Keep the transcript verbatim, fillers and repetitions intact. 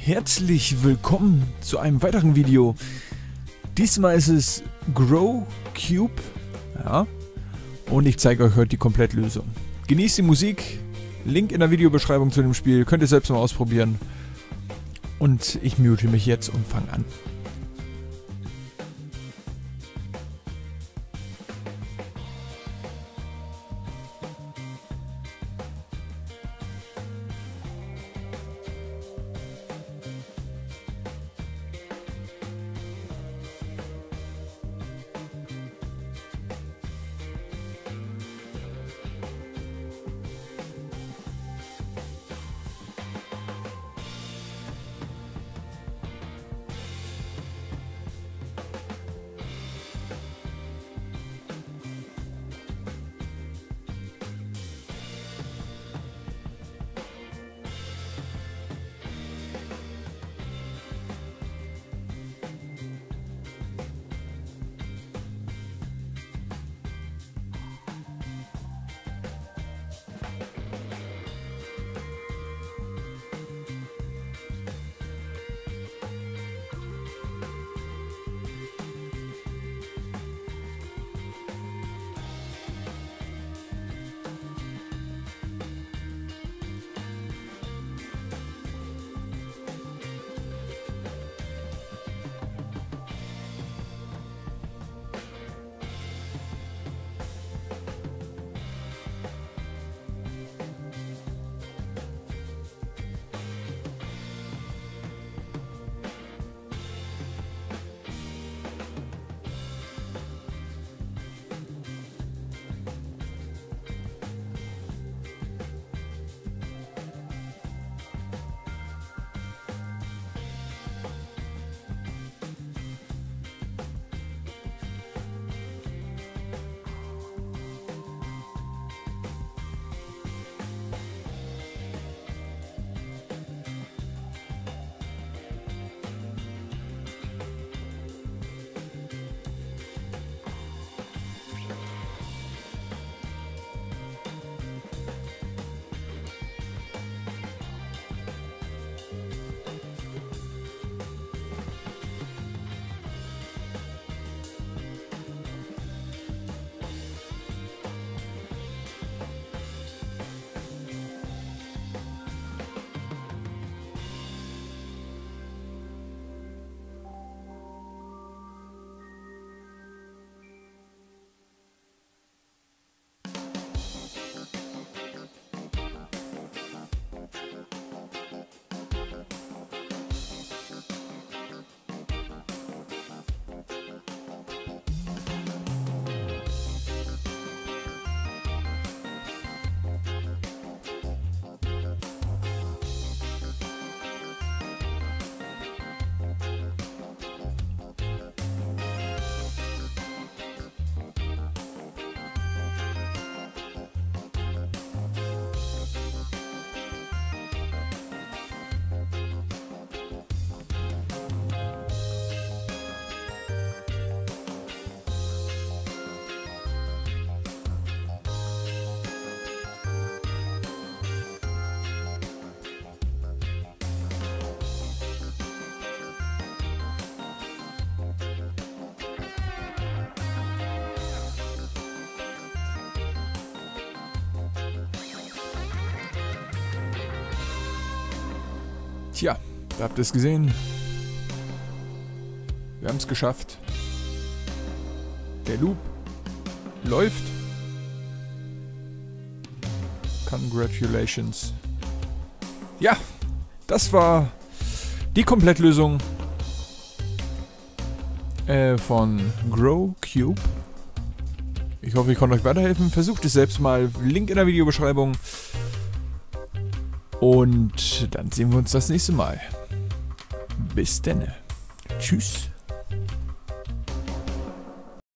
Herzlich willkommen zu einem weiteren Video. Diesmal ist es Grow Cube, ja, und ich zeige euch heute die Komplettlösung. Genießt die Musik, Link in der Videobeschreibung zu dem Spiel, könnt ihr selbst mal ausprobieren. Und ich mute mich jetzt und fange an. Tja, da habt ihr es gesehen. Wir haben es geschafft. Der Loop läuft. Congratulations. Ja, das war die Komplettlösung äh, von Grow Cube. Ich hoffe, ich konnte euch weiterhelfen. Versucht es selbst mal. Link in der Videobeschreibung. Und dann sehen wir uns das nächste Mal. Bis denne. Tschüss.